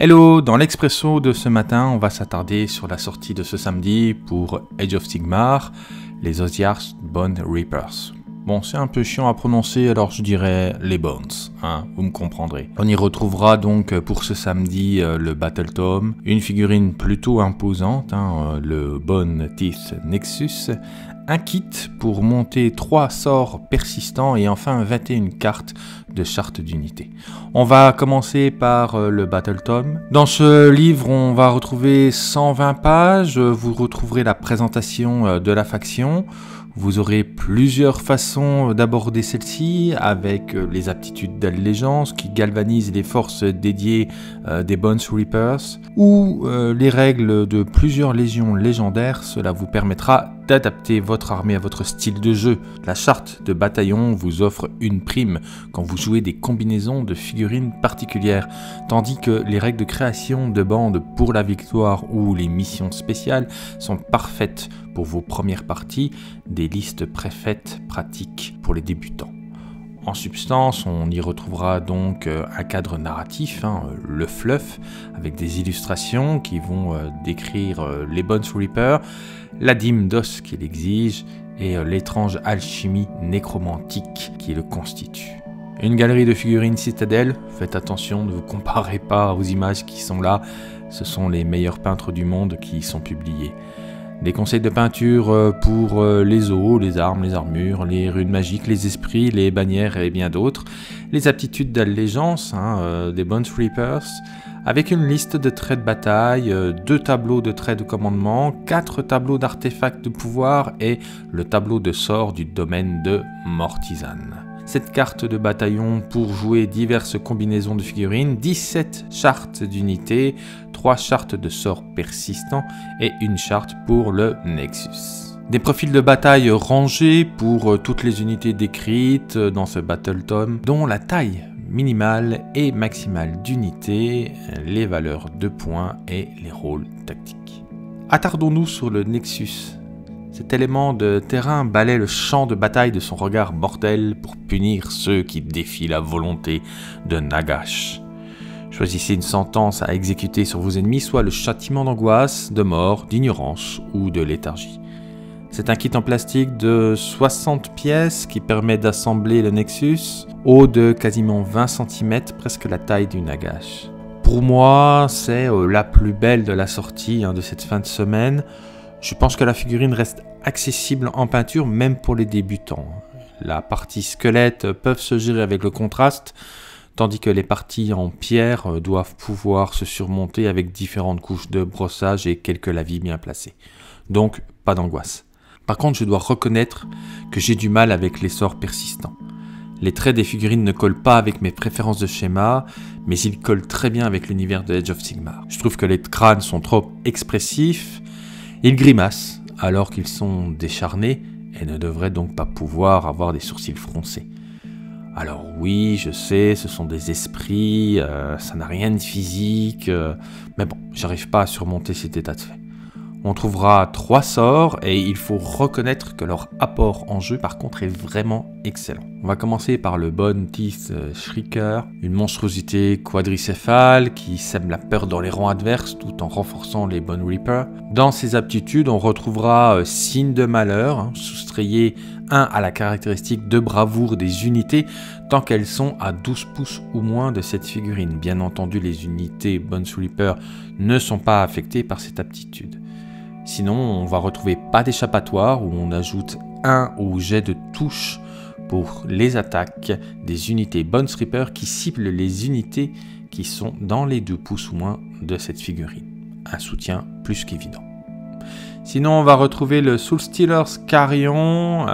Hello, dans l'Expresso de ce matin, on va s'attarder sur la sortie de ce samedi pour Age of Sigmar, les Ossiarch Bone Reapers. Bon, c'est un peu chiant à prononcer, alors je dirais les Bones, hein, vous me comprendrez. On y retrouvera donc pour ce samedi le Battle Tome, une figurine plutôt imposante, le Bone Teeth Nexus, un kit pour monter 3 sorts persistants et enfin 21 cartes de charte d'unité. On va commencer par le Battle Tome. Dans ce livre, on va retrouver 120 pages, vous retrouverez la présentation de la faction. Vous aurez plusieurs façons d'aborder celle-ci, avec les aptitudes d'allégeance qui galvanisent les forces dédiées des Bone Reapers, ou les règles de plusieurs légions légendaires. Cela vous permettra d'adapter votre armée à votre style de jeu. La charte de bataillon vous offre une prime quand vous jouez des combinaisons de figurines particulières, tandis que les règles de création de bandes pour la victoire ou les missions spéciales sont parfaites pour vos premières parties, des listes préfaites pratiques pour les débutants. En substance, on y retrouvera donc un cadre narratif, le fluff, avec des illustrations qui vont décrire les Bone Reapers, la dîme d'os qui l'exige et l'étrange alchimie nécromantique qui le constitue. Une galerie de figurines citadelle, faites attention, ne vous comparez pas aux images qui sont là, ce sont les meilleurs peintres du monde qui y sont publiés. Des conseils de peinture pour les os, les armes, les armures, les runes magiques, les esprits, les bannières et bien d'autres. Les aptitudes d'allégeance des Bone Reapers, avec une liste de traits de bataille, 2 tableaux de traits de commandement, 4 tableaux d'artefacts de pouvoir et le tableau de sorts du domaine de Mortisane. Cette carte de bataillon pour jouer diverses combinaisons de figurines, 17 chartes d'unités, 3 chartes de sorts persistants et une charte pour le Nexus. Des profils de bataille rangés pour toutes les unités décrites dans ce Battle Tome, dont la taille minimale et maximale d'unités, les valeurs de points et les rôles tactiques. Attardons-nous sur le Nexus. Cet élément de terrain balaie le champ de bataille de son regard mortel pour punir ceux qui défient la volonté de Nagash. Choisissez une sentence à exécuter sur vos ennemis, soit le châtiment d'angoisse, de mort, d'ignorance ou de léthargie. C'est un kit en plastique de 60 pièces qui permet d'assembler le Nexus, haut de quasiment 20 cm, presque la taille du Nagash. Pour moi, c'est la plus belle de la sortie de cette fin de semaine. Je pense que la figurine reste accessible en peinture, même pour les débutants. La partie squelette peuvent se gérer avec le contraste, tandis que les parties en pierre doivent pouvoir se surmonter avec différentes couches de brossage et quelques lavis bien placés. Donc, pas d'angoisse. Par contre, je dois reconnaître que j'ai du mal avec les sorts persistants. Les traits des figurines ne collent pas avec mes préférences de schéma, mais ils collent très bien avec l'univers de Age of Sigmar. Je trouve que les crânes sont trop expressifs. Ils grimacent alors qu'ils sont décharnés et ne devraient donc pas pouvoir avoir des sourcils froncés. Alors oui, je sais, ce sont des esprits, ça n'a rien de physique, mais bon, j'arrive pas à surmonter cet état de fait. On trouvera 3 sorts et il faut reconnaître que leur apport en jeu par contre est vraiment excellent. On va commencer par le Bone Teeth Shrieker, une monstruosité quadricéphale qui sème la peur dans les rangs adverses tout en renforçant les Bone Reapers. Dans ses aptitudes, on retrouvera signe de malheur, soustrayez 1 à la caractéristique de bravoure des unités tant qu'elles sont à 12 pouces ou moins de cette figurine. Bien entendu, les unités Bone Reapers ne sont pas affectées par cette aptitude. Sinon, on va retrouver pas d'échappatoire où on ajoute 1 au jet de touche pour les attaques des unités Bone Reapers qui ciblent les unités qui sont dans les 2 pouces ou moins de cette figurine. Un soutien plus qu'évident. Sinon, on va retrouver le Soulstealer's Carrion,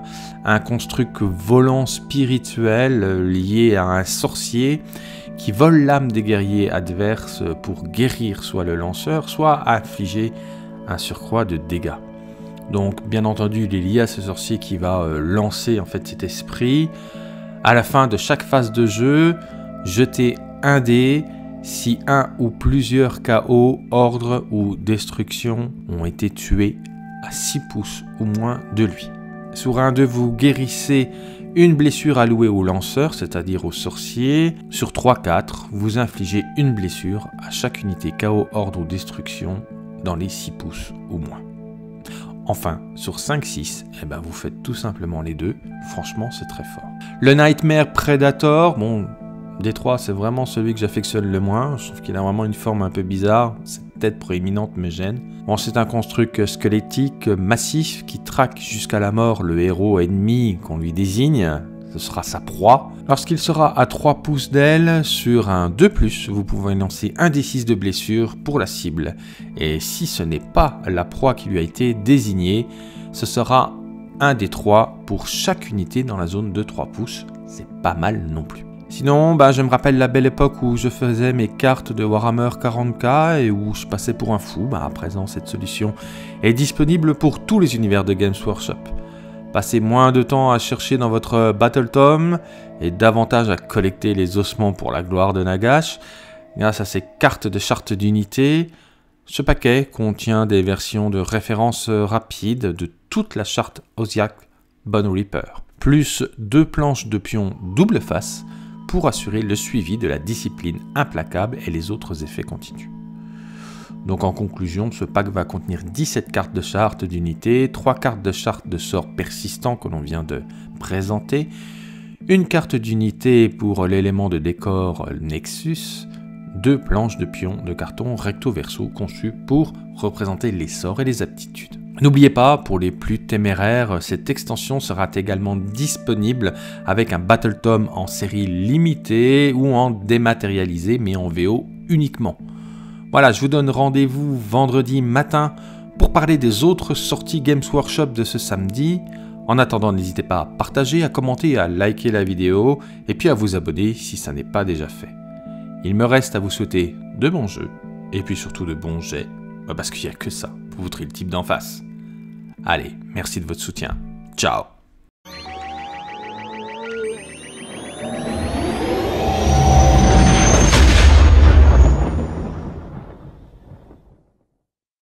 un construct volant spirituel lié à un sorcier qui vole l'âme des guerriers adverses pour guérir soit le lanceur, soit infliger un surcroît de dégâts. Donc bien entendu il est lié à ce sorcier qui va lancer en fait cet esprit. À la fin de chaque phase de jeu, jetez un dé si un ou plusieurs KO, ordre ou destruction ont été tués à 6 pouces ou moins de lui. Sur un 2, vous guérissez Une blessure allouée au lanceur, c'est-à-dire au sorcier. Sur 3-4, vous infligez une blessure à chaque unité KO, ordre ou destruction dans les 6 pouces ou moins. Enfin, sur 5-6, vous faites tout simplement les deux. Franchement, c'est très fort. Le Nightmare Predator, bon, des 3, c'est vraiment celui que j'affectionne le moins. Je trouve qu'il a vraiment une forme un peu bizarre. Cette tête proéminente me gêne. Bon, c'est un construct squelettique massif qui traque jusqu'à la mort le héros ennemi qu'on lui désigne. Ce sera sa proie. Lorsqu'il sera à 3 pouces d'aile, sur un 2+, vous pouvez lancer un D6 de blessure pour la cible. Et si ce n'est pas la proie qui lui a été désignée, ce sera un D3 pour chaque unité dans la zone de 3 pouces. C'est pas mal non plus. Sinon, je me rappelle la belle époque où je faisais mes cartes de Warhammer 40K et où je passais pour un fou. À présent, cette solution est disponible pour tous les univers de Games Workshop. Passez moins de temps à chercher dans votre Battle Tome et davantage à collecter les ossements pour la gloire de Nagash. Grâce à ces cartes de charte d'unité, ce paquet contient des versions de référence rapides de toute la charte Ossiarch Bone Reaper, plus 2 planches de pions double face pour assurer le suivi de la discipline implacable et les autres effets continus. Donc en conclusion, ce pack va contenir 17 cartes de charte d'unité, 3 cartes de charte de sort persistant que l'on vient de présenter, une carte d'unité pour l'élément de décor Nexus, 2 planches de pions de carton recto-verso conçues pour représenter les sorts et les aptitudes. N'oubliez pas, pour les plus téméraires, cette extension sera également disponible avec un Battle Tome en série limitée ou en dématérialisé, mais en VO uniquement. Voilà, je vous donne rendez-vous vendredi matin pour parler des autres sorties Games Workshop de ce samedi. En attendant, n'hésitez pas à partager, à commenter, à liker la vidéo et puis à vous abonner si ça n'est pas déjà fait. Il me reste à vous souhaiter de bons jeux et puis surtout de bons jets, parce qu'il n'y a que ça pour vous tirer le type d'en face. Allez, merci de votre soutien. Ciao!